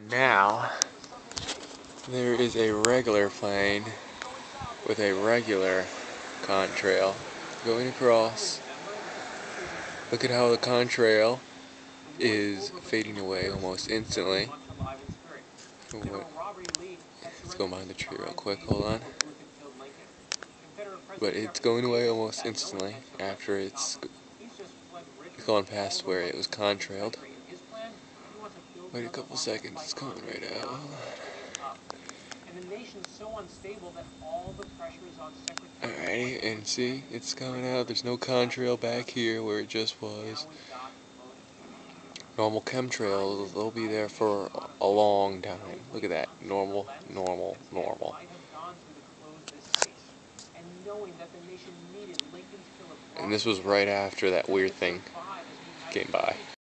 now there is a regular plane with a regular contrail going across. Look at how the contrail is fading away almost instantly. Let's go behind the tree real quick, hold on. But it's going away almost instantly after it's gone past where it was contrailed. Wait a couple seconds, it's coming right out. Hold on. Alrighty, and see, it's coming out. There's no contrail back here where it just was. Normal chemtrails, they'll be there for a long time. Look at that. Normal, normal, normal. And this was right after that weird thing came by.